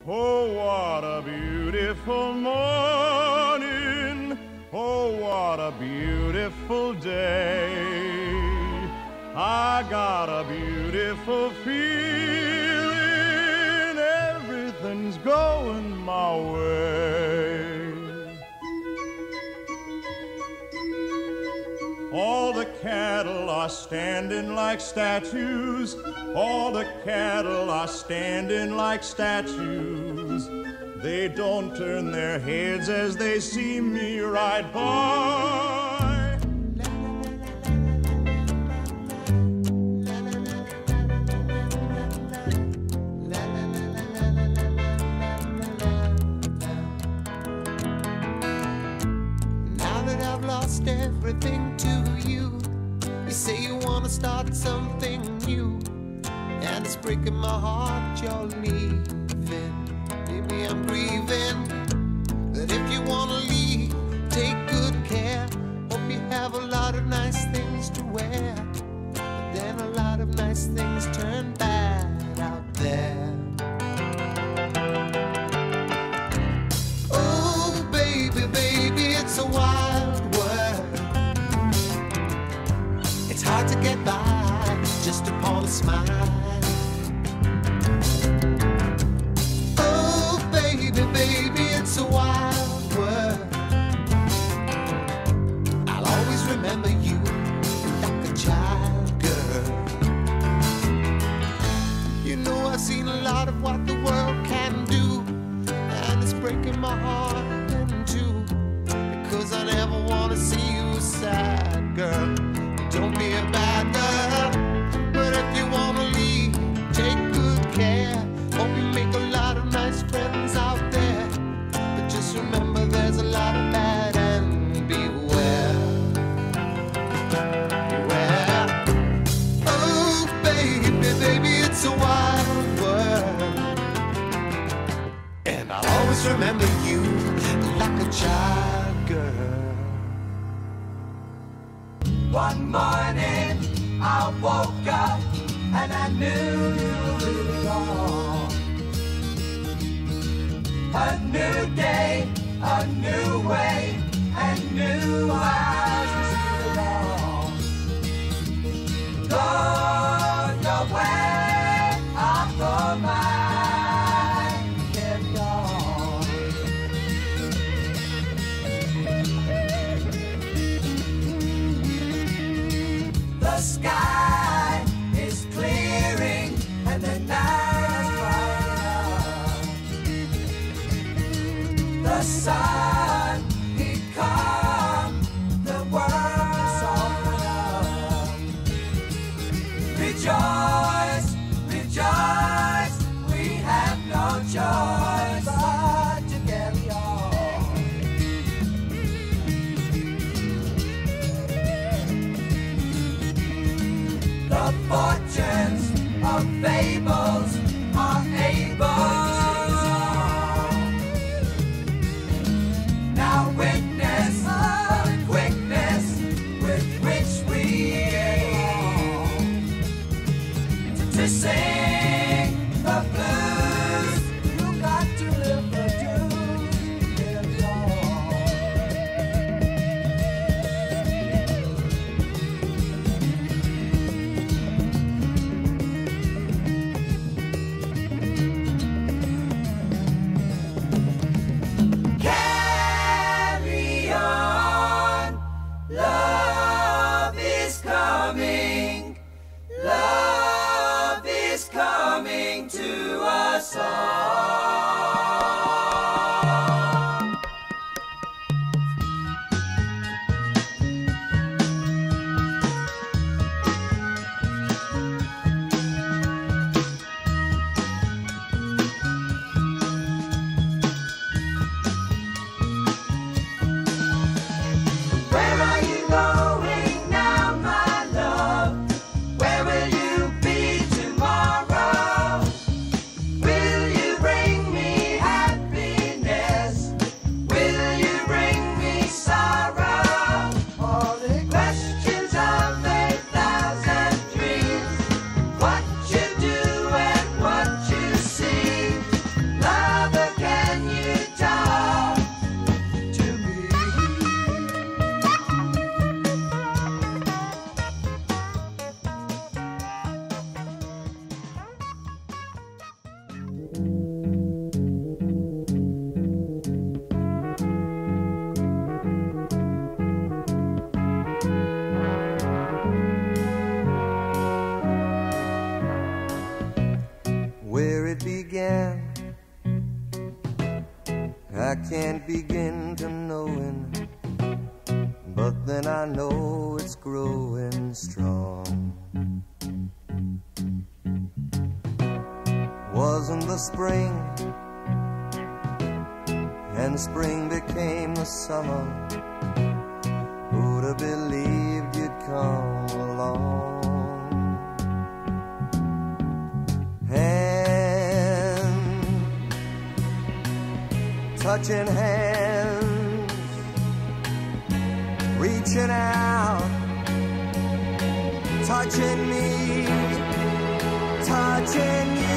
Oh, what a beautiful morning. Oh, what a beautiful day. I got a beautiful feeling. Everything's going my way. All the cattle are standing like statues. All the cattle are standing like statues. They don't turn their heads as they see me ride by. Now that I've lost everything to you, you say you want to start something new, and it's breaking my heart you're leaving. Baby, I'm grieving. But if you want to leave, take good care. Hope you have a lot of nice things to wear, but then a lot of nice things turn bad out there. Oh, baby, baby, it's a wild world. It's hard to get by just upon a smile. Oh, baby, baby, it's a wild world. I'll always remember you like a child, girl. You know I've seen a lot of what the world can do, and it's breaking my heart in two, because I never want to see you sad, girl. Don't be a bad girl. But if you want to leave, take good care. Hope you make a lot of nice friends out there, but just remember there's a lot of bad, and beware. Beware. Oh, baby, baby, it's a wild world, and I'll always remember you like a child, girl. One morning I woke up and I knew it all. A new day, a new way, and new eyes to see it all. Go your way, I'll go mine, get gone. The sky is clearing and the night is bright. The sun, he come, the world is open up. Rejoice, rejoice, we have no choice but to carry on. The fortunes of fables are able I can't begin to knowing, but then I know it's growing strong. Wasn't the spring, and spring became the summer. Who'd have believed you'd come along? Hand, touching hands, reaching out, touching me, touching you.